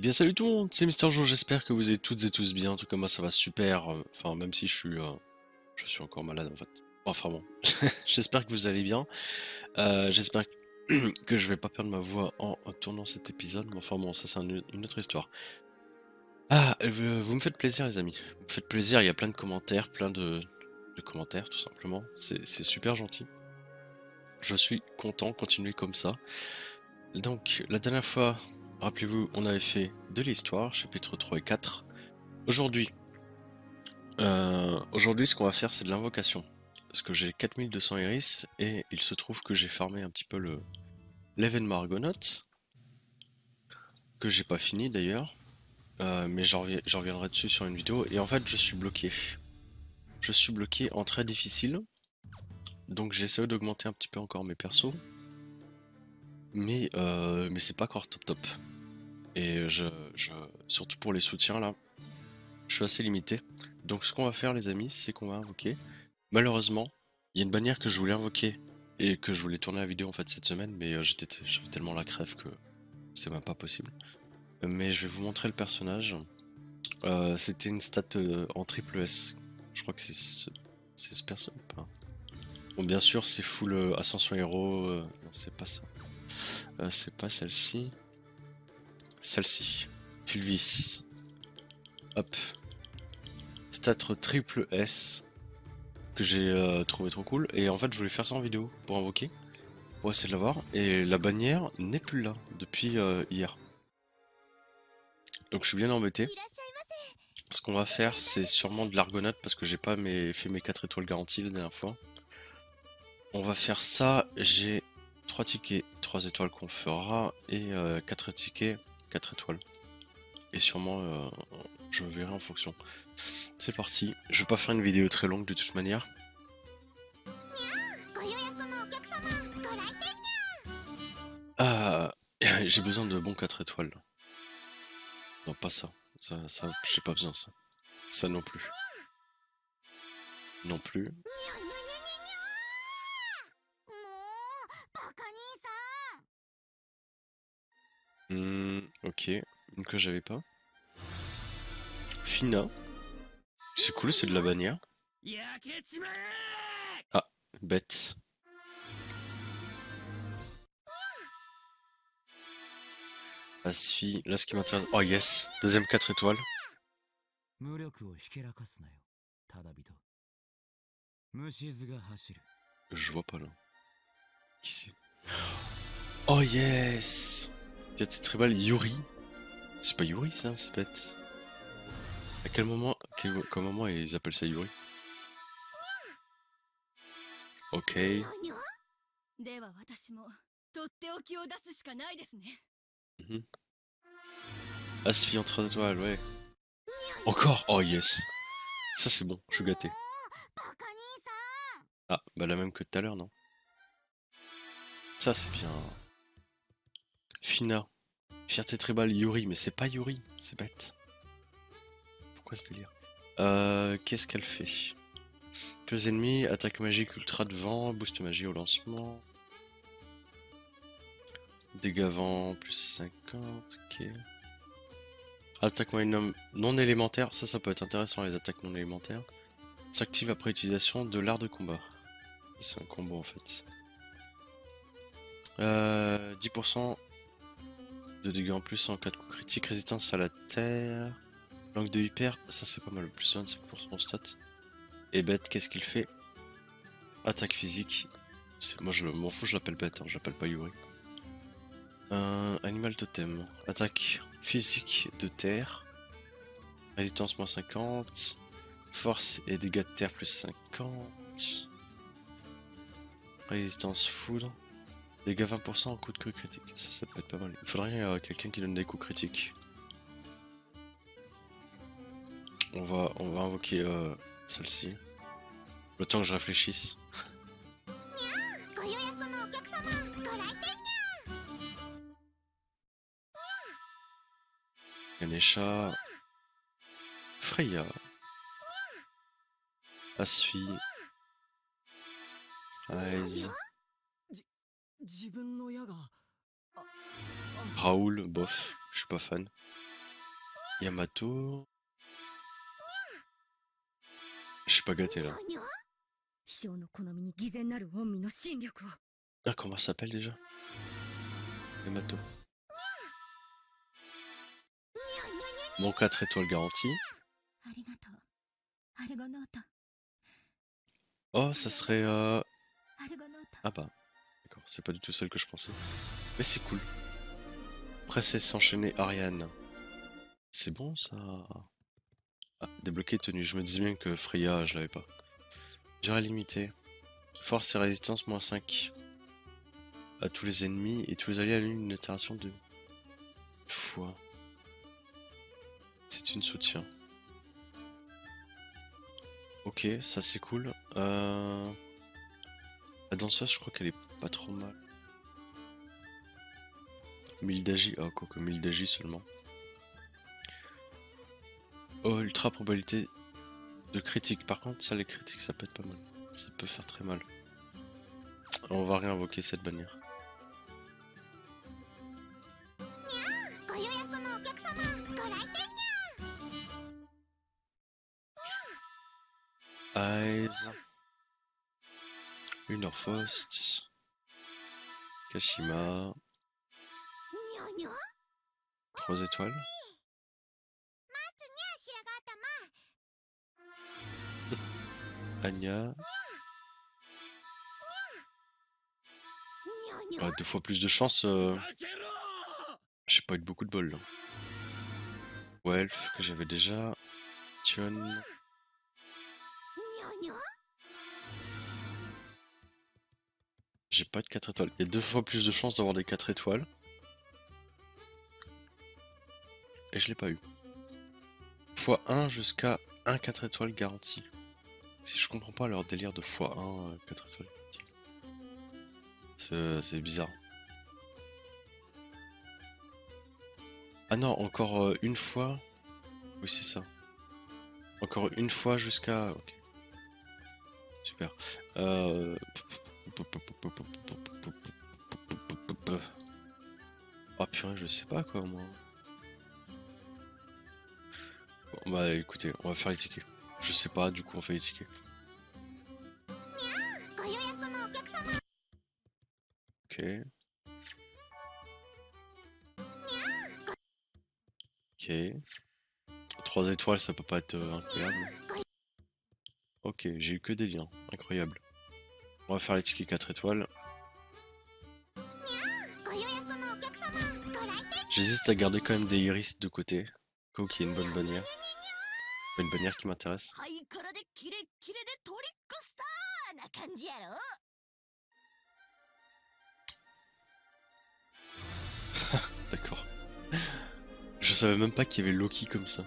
bien salut tout le monde, c'est Mister Joe, j'espère que vous allez toutes et tous bien, en tout cas moi ça va super, enfin même si je suis encore malade en fait. Enfin bon, j'espère que vous allez bien, j'espère que je vais pas perdre ma voix en tournant cet épisode, mais enfin bon ça c'est une autre histoire. Ah, vous me faites plaisir les amis, vous me faites plaisir, il y a plein de commentaires, de commentaires tout simplement, c'est super gentil. Je suis content, continuez comme ça. Donc la dernière fois, rappelez-vous, on avait fait de l'histoire, chapitre 3 et 4. Aujourd'hui, ce qu'on va faire, c'est de l'invocation. Parce que j'ai 4200 iris, et il se trouve que j'ai farmé un petit peu l'événement Argonaut, que j'ai pas fini d'ailleurs, mais j'en reviendrai dessus sur une vidéo, et en fait je suis bloqué. Je suis bloqué en très difficile, donc j'essaie d'augmenter un petit peu encore mes persos, mais c'est pas encore top top. Et surtout pour les soutiens là, je suis assez limité. Donc ce qu'on va faire les amis, c'est qu'on va invoquer. Malheureusement, il y a une bannière que je voulais invoquer et que je voulais tourner la vidéo en fait cette semaine, mais j'avais tellement la crève que c'était même pas possible. Mais je vais vous montrer le personnage. C'était une stat en triple S. Je crois que c'est ce personnage. Bon bien sûr c'est full ascension héros. Non c'est pas ça. C'est pas celle-ci. Celle-ci. Fulvis. Hop. Stat triple S. Que j'ai trouvé trop cool, et en fait je voulais faire ça en vidéo pour invoquer, pour essayer de l'avoir, et la bannière n'est plus là depuis hier. Donc je suis bien embêté. Ce qu'on va faire c'est sûrement de l'argonaute parce que j'ai pas fait mes 4 étoiles garanties la dernière fois. On va faire ça, j'ai 3 tickets, 3 étoiles qu'on fera, et 4 tickets, 4 étoiles. Et sûrement je verrai en fonction. C'est parti, je vais pas faire une vidéo très longue de toute manière. Ah, j'ai besoin de bons 4 étoiles. Non, pas ça. Ça, j'ai pas besoin ça. Ça non plus. Non plus. Ok. Une que j'avais pas. Fina. C'est cool, c'est de la bannière. Ah, bête. Asfi, là ce qui m'intéresse. Oh yes, deuxième 4 étoiles. Je vois pas là. Qui c'est? Oh yes. Pièce tribal Yuri. C'est pas Yuri ça, c'est bête. À quel moment ils appellent ça Yuri? Ok. Asfi en 3 étoiles, ouais. Encore? Oh yes. Ça c'est bon, je suis gâté. Ah, bah la même que tout à l'heure, non? Ça c'est bien. Fina. Fierté tribale Yuri, mais c'est pas Yuri, c'est bête. Pourquoi ce délire? Qu'est-ce qu'elle fait? Deux ennemis, attaque magique ultra de vent, boost magie au lancement. Dégâts vent plus 50, ok. Attaque moyenne non élémentaire, ça peut être intéressant les attaques non élémentaires. S'active après utilisation de l'art de combat. C'est un combo en fait. 10% de dégâts en plus en cas de coup critique, résistance à la terre. Langue de hyper, ça c'est pas mal, plus 25% stats. Et bête, qu'est-ce qu'il fait? Attaque physique. Moi je m'en fous, je l'appelle bête, hein, je l'appelle pas Yuri. Animal totem. Attaque physique de terre. Résistance moins 50. Force et dégâts de terre plus 50. Résistance foudre. Dégâts 20% en coup de queue critique. Ça peut être pas mal. Il faudrait quelqu'un qui donne des coups critiques. On va invoquer celle-ci. Le temps que je réfléchisse. Ganesha. Freya. Asfi. Aiz. Raoul, bof, je suis pas fan. Yamato. Je suis pas gâté là. Ah, comment ça s'appelle déjà? Yamato. Bon, 4 étoiles garanties. Oh, ça serait... Ah bah, d'accord, c'est pas du tout celle que je pensais. Mais c'est cool. Presser s'enchaîner Ariane. C'est bon ça. Ah, débloquer tenue. Je me disais bien que Freya, je l'avais pas. Durée limitée. Force et résistance moins 5. À tous les ennemis et tous les alliés à une itération de fois. C'est une soutien. Ok, ça c'est cool. La danseuse, je crois qu'elle est pas trop mal. 1000 d'agi. Ah, quoi que 1000 d'agi seulement. Oh, ultra probabilité de critique. Par contre, ça, les critiques, ça peut être pas mal. Ça peut faire très mal. On va réinvoquer cette bannière. Eyes. Lunorfaust. Kashima. 3 étoiles. Anya. Ah, 2 fois plus de chance. J'ai pas eu beaucoup de bol là. Welf, que j'avais déjà. Tion. J'ai pas de 4 étoiles. Il y a 2 fois plus de chances d'avoir des 4 étoiles. Et je l'ai pas eu. x1 jusqu'à 1 4 étoiles garantie. Si je comprends pas leur délire de x1 4 étoiles. C'est bizarre. Ah non, encore une fois. Oui, c'est ça. Encore une fois jusqu'à... Ok. Super. Oh purée, je sais pas quoi moi. Bon, bah écoutez, on va faire les tickets. Je sais pas, du coup on fait les tickets. Ok. Ok. 3 étoiles, ça peut pas être incroyable. Ok, j'ai eu que des liens. Incroyable. On va faire les tickets 4 étoiles. J'hésite à garder quand même des iris de côté. Au cas où qu'il y ait une bonne bannière. Une bannière qui m'intéresse. D'accord. Je savais même pas qu'il y avait Loki comme ça.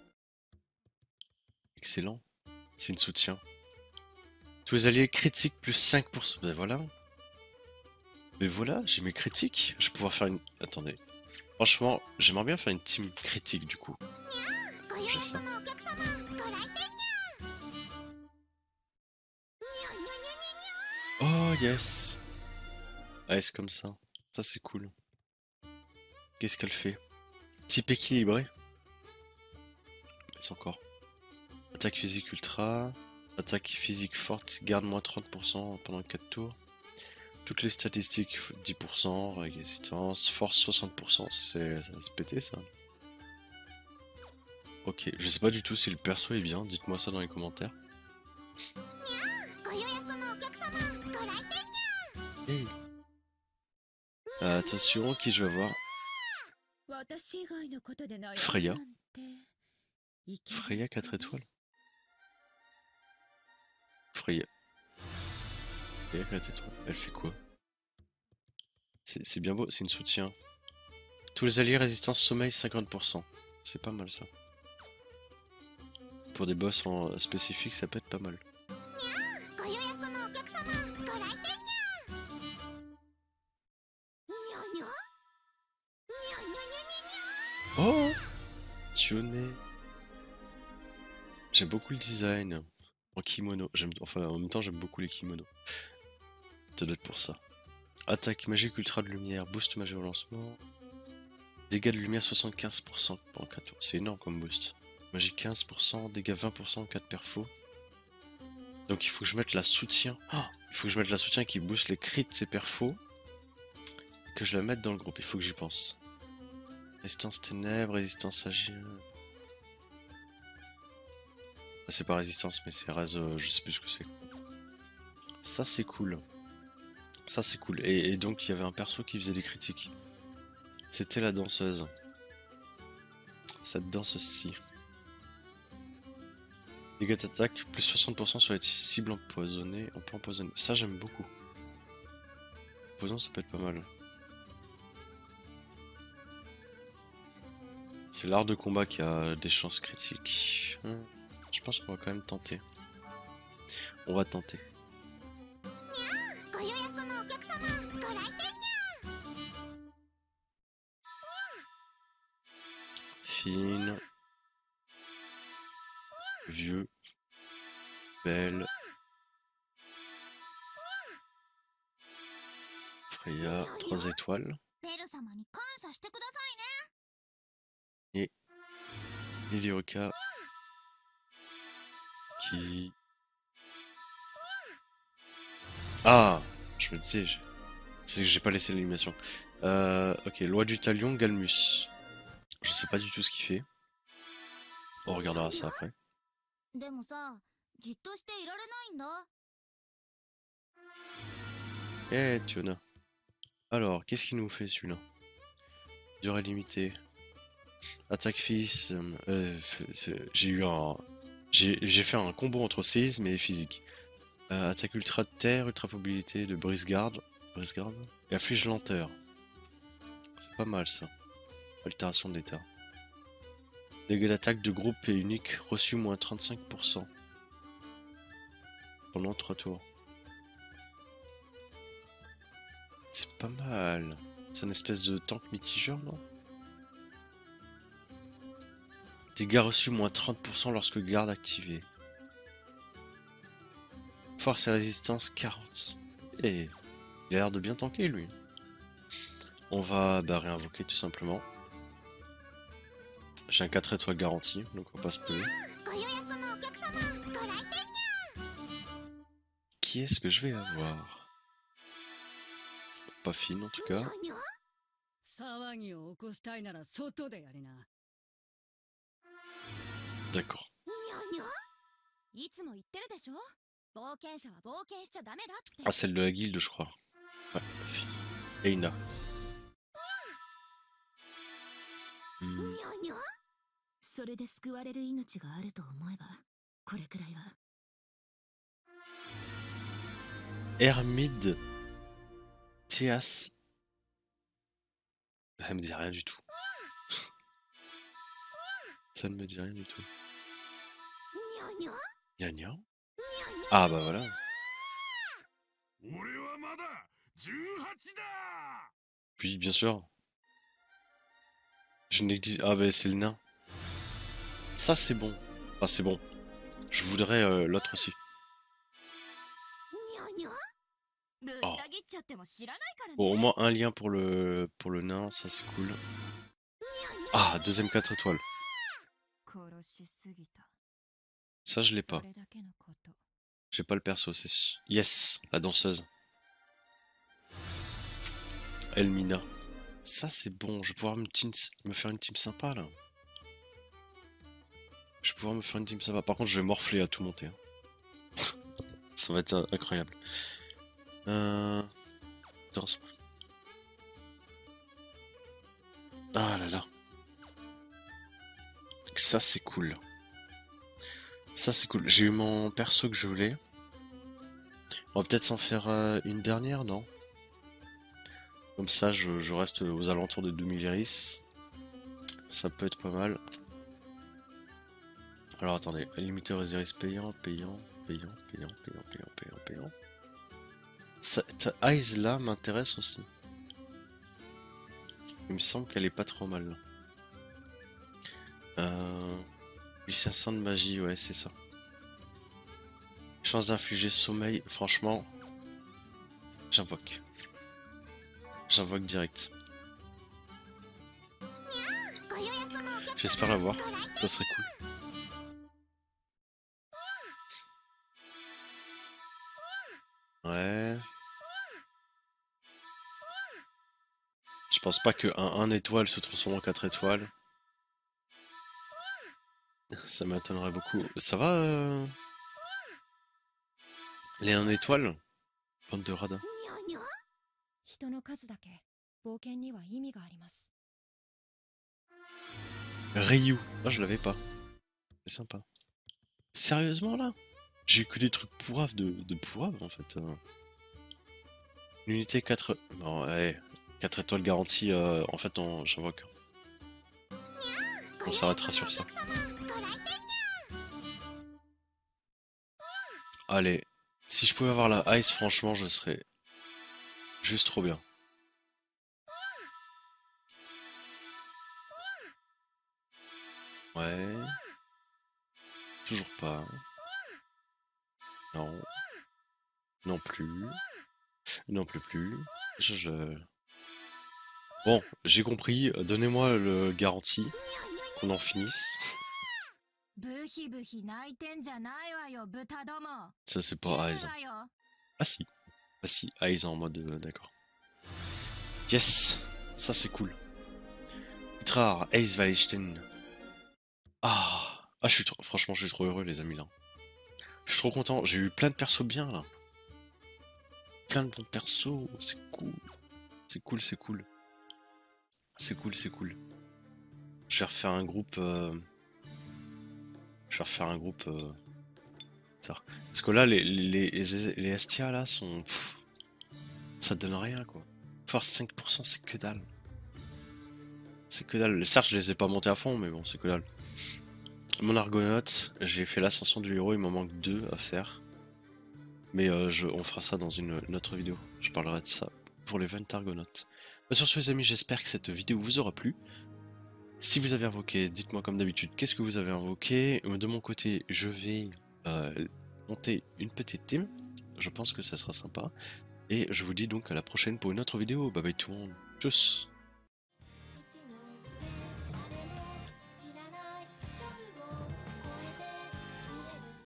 Excellent. C'est une soutien. Tous les alliés critiques plus 5%. Ben voilà. Mais voilà, j'ai mes critiques. Je vais pouvoir faire une... Attendez. Franchement, j'aimerais bien faire une team critique du coup. J'ai ça. Oh yes. Ah, c'est comme ça. Ça c'est cool. Qu'est-ce qu'elle fait? Type équilibré. C'est encore. Attaque physique ultra. Attaque physique forte qui garde moins 30% pendant 4 tours. Toutes les statistiques 10%, résistance, force 60%, c'est pété ça. Ok, je sais pas du tout si le perso est bien, dites-moi ça dans les commentaires. Hey. Attention, qui je vais voir? Freya. Freya 4 étoiles. Freya. Freya 4 étoiles. Elle fait quoi? C'est bien beau, c'est une soutien. Tous les alliés résistance sommeil 50%. C'est pas mal ça. Pour des boss spécifiques, ça peut être pas mal. Oh, Tionné. J'aime beaucoup le design. En kimono. Enfin, en même temps, j'aime beaucoup les kimonos. Ça doit être pour ça. Attaque magique ultra de lumière. Boost magie au lancement. Dégâts de lumière 75% pendant 4 tours. C'est énorme comme boost. Magie 15%, dégâts 20%, 4 perfos. Donc il faut que je mette la soutien. Ah, il faut que je mette la soutien qui booste les crits de ces perfos. Et que je la mette dans le groupe. Il faut que j'y pense. Résistance ténèbres, résistance agir. C'est pas résistance, mais c'est raz, je sais plus ce que c'est. Ça c'est cool. Ça c'est cool. Et donc il y avait un perso qui faisait des critiques. C'était la danseuse. Cette danse-ci. Dégâts d'attaque, plus 60% sur les cibles empoisonnées. On peut empoisonner. Ça j'aime beaucoup. Poison ça peut être pas mal. C'est l'art de combat qui a des chances critiques. Je pense qu'on va quand même tenter. On va tenter. Fine. Vieux. Belle. Freya, 3 étoiles. Et Milioka qui... Ah, je me disais, c'est que j'ai pas laissé l'animation. Ok, loi du talion, Galmus. Je sais pas du tout ce qu'il fait. On regardera ça après. Eh, Tiona. Alors, qu'est-ce qu'il nous fait celui-là? Durée limitée. Attaque fils. J'ai eu un... J'ai fait un combo entre séisme et physique. Attaque ultra de terre, ultra mobilité de brise-garde. Et afflige lenteur. C'est pas mal ça. Altération de l'état. Dégâts d'attaque de groupe et unique reçu moins 35%. Pendant 3 tours. C'est pas mal. C'est une espèce de tank mitigeur, non? Dégâts reçus moins 30% lorsque garde activé. Force et résistance 40. Et il a l'air de bien tanker lui. On va réinvoquer tout simplement. J'ai un 4 étoiles garanti, donc on va pas se priver. Qui est-ce que je vais avoir? Pas fine en tout cas. D'accord. Ah, celle de la guilde, je crois. Ouais, Eina. Hermide. Théas. Ça me dit rien du tout. Ça ne me dit rien du tout. Gna. Ah bah voilà. Puis bien sûr. Je n'existe... Ah bah c'est le nain. Ça c'est bon. Ah c'est bon. Je voudrais l'autre aussi. Oh. Bon, au moins un lien pour le nain, ça c'est cool. Ah, deuxième 4 étoiles. Ça je l'ai pas. J'ai pas le perso, c'est... Yes, la danseuse. Elmina. Ça c'est bon, je vais pouvoir me faire une team sympa là. Je vais pouvoir me faire une team sympa. Par contre je vais morfler à tout monter. Ça va être incroyable. Danse. Ah là là. Ça c'est cool. Ça c'est cool. J'ai eu mon perso que je voulais. On va peut-être s'en faire une dernière, non? Comme ça je reste aux alentours de 2000 iris. Ça peut être pas mal. Alors attendez, limité aux iris payant. Cette Eyes là m'intéresse aussi. Il me semble qu'elle est pas trop mal. 1500 de magie, ouais c'est ça. Chance d'infliger sommeil, franchement, j'invoque. J'invoque direct. J'espère l'avoir, ça serait cool. Ouais. Je pense pas que un 1 étoile se transforme en 4 étoiles. Ça m'étonnerait beaucoup. Ça va les 1 étoile? Bande de radins. Ryu. Ah, je l'avais pas. C'est sympa. Sérieusement là? J'ai eu que des trucs pourraves de pourraves en fait. L'unité 4... Non, ouais. 4 étoiles garanties, en fait j'invoque. On s'arrêtera sur ça. Allez. Si je pouvais avoir la ice, franchement, je serais juste trop bien. Ouais. Toujours pas. Non. Non plus. Non plus. Bon, j'ai compris. Donnez-moi le garantie. Qu'on en finisse. Ça, c'est pas Eyes. Ah si. Ah si, Eyes en mode... d'accord. Yes. Ça, c'est cool. Ultra Ace Wallenstein. Ah. Ah, franchement, je suis trop heureux, les amis, là. Je suis trop content. J'ai eu plein de persos bien, là. Plein de bons persos. C'est cool. C'est cool, c'est cool. C'est cool, c'est cool. Je vais refaire un groupe... Je vais refaire un groupe... Parce que là, les Estia, là, sont... Pff, ça donne rien, quoi. Force 5%, c'est que dalle. C'est que dalle. Certes, je les ai pas montés à fond, mais bon, c'est que dalle. Mon Argonaute, j'ai fait l'ascension du héros, il m'en manque 2 à faire. Mais on fera ça dans une autre vidéo. Je parlerai de ça pour les 20 Argonautes. Sur ce les amis, j'espère que cette vidéo vous aura plu. Si vous avez invoqué, dites-moi comme d'habitude qu'est-ce que vous avez invoqué. De mon côté, je vais monter une petite team. Je pense que ça sera sympa. Et je vous dis donc à la prochaine pour une autre vidéo. Bye bye tout le monde. Tchuss.